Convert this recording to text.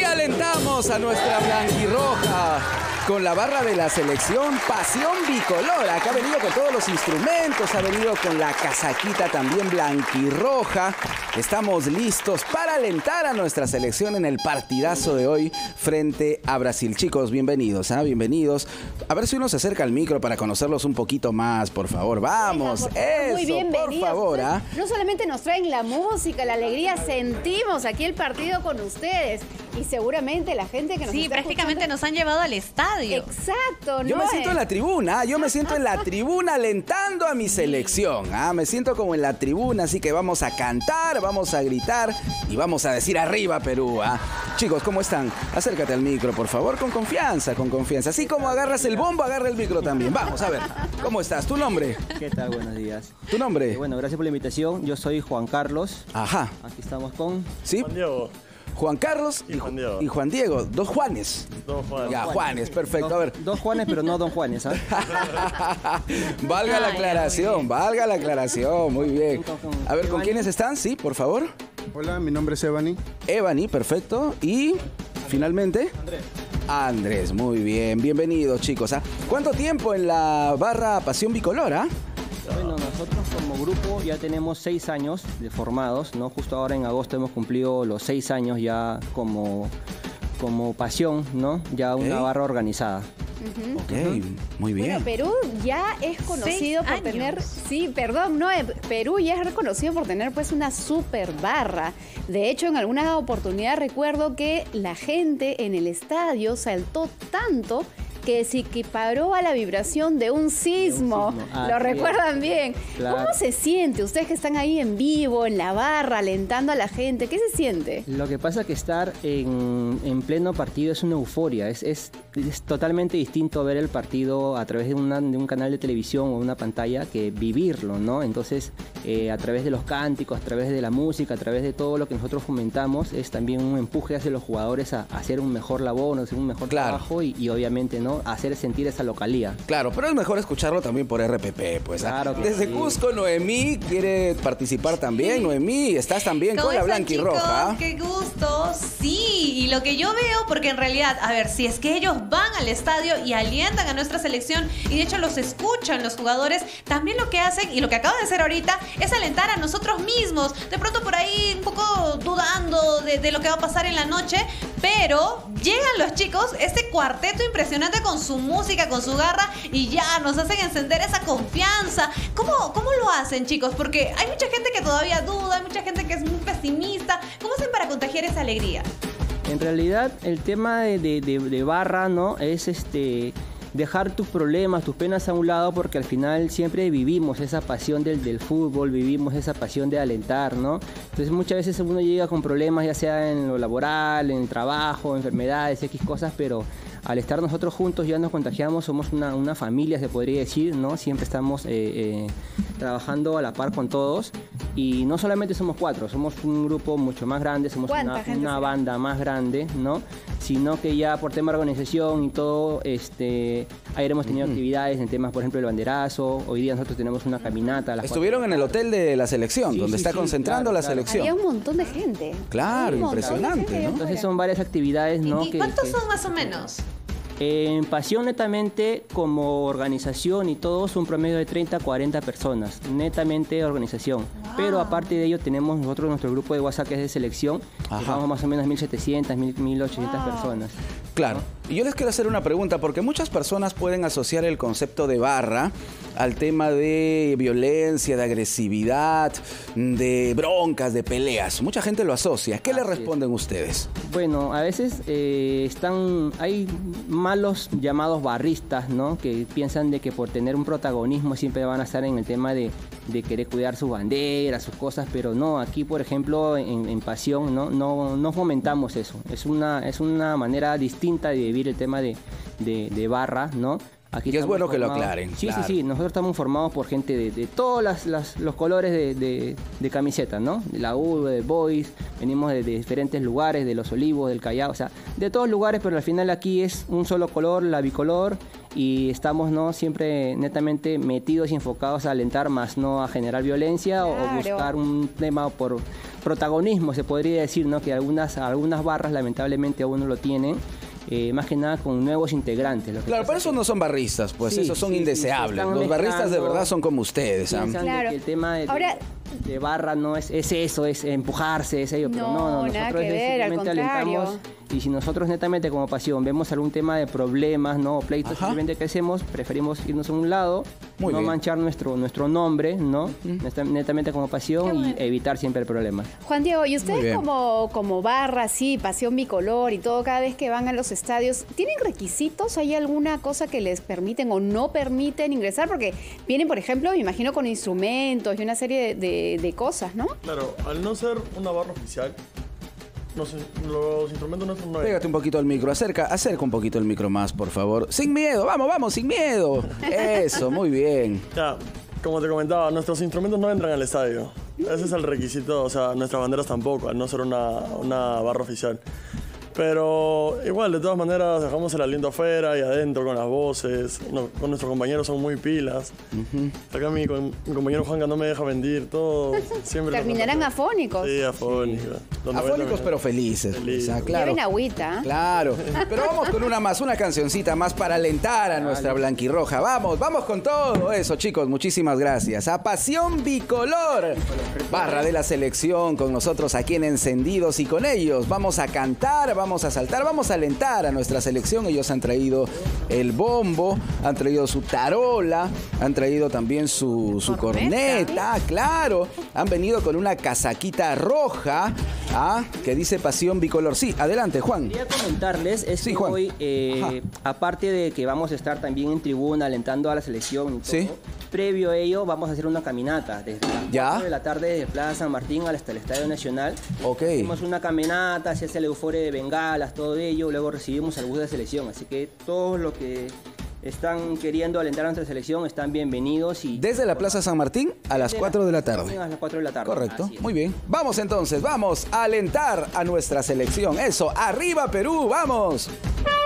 Y alentamos a nuestra blanquirroja con la barra de la selección Pasión Bicolor. Acá ha venido con todos los instrumentos, ha venido con la casaquita también blanquirroja. Estamos listos para alentar a nuestra selección en el partidazo de hoy frente a Brasil. Chicos, bienvenidos, bienvenidos. A ver si uno se acerca al micro para conocerlos un poquito más, por favor. Vamos, eso, muy bienvenidos. Por favor. No solamente nos traen la música, la alegría, sentimos aquí el partido con ustedes. Y seguramente la gente que nos está prácticamente escuchando... nos han llevado al estadio. Exacto, ¿no? Yo me siento en la tribuna, yo me siento en la tribuna alentando a mi selección. Me siento como en la tribuna, así que vamos a cantar, vamos a gritar y vamos a decir arriba Perú. Chicos, ¿cómo están? Acércate al micro, por favor, con confianza, con confianza. Así como agarras el bombo, agarra el micro también. Vamos, a ver, ¿cómo estás? ¿Tu nombre? ¿Qué tal? Buenos días. ¿Tu nombre? Bueno, gracias por la invitación. Yo soy Juan Carlos. Ajá. Aquí estamos con... ¿Sí? Juan Diego. Juan Carlos y Juan Diego. Dos Juanes. Dos Juanes. Ya, Juanes, perfecto. A ver. Dos Juanes, pero no Don Juanes, Valga la aclaración, valga la aclaración. Muy bien. A ver, ¿con quiénes están? Sí, por favor. Hola, mi nombre es Evany. Evany, perfecto. Y finalmente... Andrés, muy bien. Bienvenidos, chicos. ¿Cuánto tiempo en la barra Pasión Bicolor, Bueno, nosotros como grupo ya tenemos 6 años de formados, ¿no? Justo ahora en agosto hemos cumplido los 6 años ya como Pasión, ¿no? Ya una barra organizada. Ok, muy bien. Bueno, Perú ya es conocido por tener... Sí, perdón, no, Perú ya es reconocido por tener pues una super barra. De hecho, en alguna oportunidad recuerdo que la gente en el estadio saltó tanto que se equiparó a la vibración de un sismo. ¿Lo recuerdan bien? Claro. ¿Cómo se siente? Ustedes que están ahí en vivo, en la barra, alentando a la gente, ¿qué se siente? Lo que pasa es que estar en pleno partido es una euforia. Es totalmente distinto ver el partido a través de un canal de televisión o una pantalla que vivirlo, ¿no? Entonces, a través de los cánticos, a través de la música, a través de todo lo que nosotros fomentamos, es también un empuje hacia los jugadores a hacer un mejor labor, a hacer un mejor trabajo y obviamente, ¿no? Hacer sentir esa localía. Claro, pero es mejor escucharlo también por RPP, pues. Claro que Desde sí. Cusco, Noemí quiere participar también. Sí. Noemí, estás también con la blanquirroja. ¡Qué gusto! Sí, y lo que yo veo, porque en realidad, a ver, si es que ellos van al estadio y alientan a nuestra selección y de hecho los escuchan los jugadores, también lo que hacen y lo que acaban de hacer ahorita es alentar a nosotros mismos. De pronto por ahí un poco dudando de lo que va a pasar en la noche, pero llegan los chicos, este cuarteto impresionante con su música, con su garra y ya nos hacen encender esa confianza. ¿Cómo lo hacen, chicos? Porque hay mucha gente que todavía duda, hay mucha gente que es muy pesimista. ¿Cómo hacen para contagiar esa alegría? En realidad, el tema de barra, ¿no? Es dejar tus problemas, tus penas a un lado, porque al final siempre vivimos esa pasión del fútbol, vivimos esa pasión de alentar, ¿no? Entonces muchas veces uno llega con problemas, ya sea en lo laboral, en el trabajo, enfermedades, X cosas, pero al estar nosotros juntos ya nos contagiamos, somos una familia, se podría decir, ¿no? Siempre estamos trabajando a la par con todos y no solamente somos 4, somos un grupo mucho más grande, somos una banda más grande, ¿no? Sino que ya por tema de organización y todo, ayer hemos tenido actividades en temas, por ejemplo, el banderazo. Hoy día nosotros tenemos una caminata. Estuvieron en el hotel de la selección, donde está concentrando la selección. Había un montón de gente. Claro, impresionante, ¿no? Entonces son varias actividades, ¿no? ¿Y cuántos son más o menos? En Pasión, netamente, como organización y todo, es un promedio de 30 a 40 personas, netamente organización. Wow. Pero aparte de ello, tenemos nosotros nuestro grupo de WhatsApp que es de selección, que somos más o menos 1.700, 1.800 personas. Claro. Y yo les quiero hacer una pregunta, porque muchas personas pueden asociar el concepto de barra al tema de violencia, de agresividad, de broncas, de peleas. Mucha gente lo asocia. ¿Qué le responden ustedes? Bueno, a veces hay malos llamados barristas, ¿no? Que piensan de que por tener un protagonismo siempre van a estar en el tema de querer cuidar sus banderas, sus cosas, pero no, aquí por ejemplo en Pasión no fomentamos eso. Es una manera distinta de vivir el tema de barra, ¿no? Aquí y es bueno que lo aclaren. Sí, claro. sí, nosotros estamos formados por gente de todos los colores de camiseta, ¿no? De la U, de Boys, venimos de diferentes lugares, de Los Olivos, del Callao, o sea, de todos lugares, pero al final aquí es un solo color, la bicolor, y estamos, ¿no?, siempre netamente metidos y enfocados a alentar, más no a generar violencia o buscar un tema por protagonismo, se podría decir, ¿no?, que algunas barras lamentablemente aún no lo tienen. Más que nada con nuevos integrantes. Claro, pero esos no son barristas, pues esos son indeseables. Los barristas de verdad son como ustedes. Claro. Que el tema de barra no es eso, es empujarse, es ello, pero no, nada que ver, al contrario. Alentamos, y si nosotros netamente como pasión vemos algún tema de problemas, no, pleitos, simplemente que hacemos, preferimos irnos a un lado, no manchar nuestro nombre, ¿no? Netamente como pasión y evitar siempre problemas. Juan Diego, y ustedes como barra, sí, pasión bicolor y todo, cada vez que van a los estadios, ¿tienen requisitos? ¿Hay alguna cosa que les permiten o no permiten ingresar? Porque vienen, por ejemplo, me imagino con instrumentos y una serie de cosas, ¿no? Claro, al no ser una barra oficial, los instrumentos nuestros no hay. Pégate un poquito al micro, acerca un poquito el micro más, por favor. Sin miedo, vamos, sin miedo. Eso, muy bien. Ya, como te comentaba, nuestros instrumentos no entran al estadio. Ese es el requisito, o sea, nuestras banderas tampoco, al no ser una barra oficial. Pero igual, de todas maneras, dejamos el aliento afuera y adentro con las voces. Con nuestros compañeros son muy pilas. Acá mi compañero Juanca no me deja mentir, todo. Siempre terminarán afónicos. Sí, afónicos. Afónicos pero felices. O sea, claro. Lleven agüita. Claro. Pero vamos con una cancioncita más para alentar a nuestra blanquirroja. Vamos con todo eso, chicos. Muchísimas gracias. A Pasión Bicolor, barra de la selección, con nosotros aquí en Encendidos, y con ellos vamos a cantar, vamos a saltar, vamos a alentar a nuestra selección. Ellos han traído el bombo, han traído su tarola, han traído también su corneta, claro. Han venido con una casaquita roja, que dice Pasión Bicolor. Sí, adelante, Juan. Quería comentarles, que hoy, aparte de que vamos a estar también en tribuna alentando a la selección y todo, previo a ello vamos a hacer una caminata desde las 4 de la tarde desde Plaza San Martín hasta el Estadio Nacional. Hicimos una caminata, se hace la euforia de bengalas, todo ello, luego recibimos al bus de selección, así que todos los que están queriendo alentar a nuestra selección están bienvenidos. Desde la Plaza San Martín a las 4 de la tarde. A las 4 de la tarde. Correcto, muy bien. Vamos entonces, vamos a alentar a nuestra selección. Eso, arriba Perú, vamos.